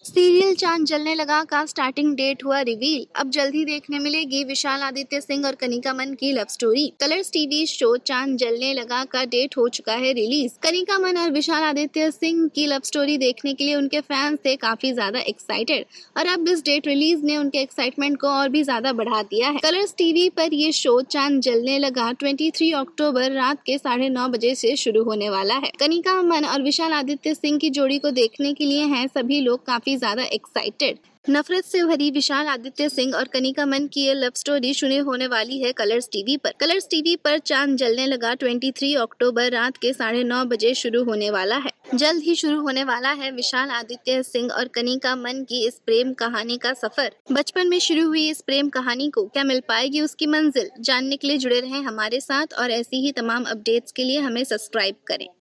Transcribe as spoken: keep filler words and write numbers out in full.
Serial चांद जलने लगा का स्टार्टिंग डेट हुआ रिवील। अब जल्द ही देखने मिलेगी विशाल आदित्य सिंह और कनिका मन की love story. Colors TV show Chand Jalne लगा का डेट हो चुका है रिलीज। कनिका मन और विशाल आदित्य सिंह की लव स्टोरी देखने के लिए उनके फैंस थे काफी ज्यादा एक्साइटेड और अब इस डेट रिलीज ने उनके एक्साइटमेंट को और भी ज्यादा बढ़ा दिया है। कलर्स टीवी पर ये शो चांद जलने लगा तेईस अक्टूबर रात के साढ़े नौ बजे से शुरू होने वाला है। कनिका मन और विशाल आदित्य सिंह की जोड़ी को देखने के लिए हैं सभी लोग काफी ज्यादा एक्साइटेड। नफरत से भरी विशाल आदित्य सिंह और कनिका मन की ये लव स्टोरी शुरू होने वाली है कलर्स टीवी पर। कलर्स टीवी पर चांद जलने लगा तेईस अक्टूबर रात के साढ़े नौ बजे शुरू होने वाला है। जल्द ही शुरू होने वाला है विशाल आदित्य सिंह और कनिका मन की इस प्रेम कहानी का सफर। बचपन में शुरू हुई इस प्रेम कहानी को क्या मिल पाएगी उसकी मंजिल, जानने के लिए जुड़े रहें हमारे साथ और ऐसी ही तमाम अपडेट्स के लिए हमें सब्सक्राइब करें।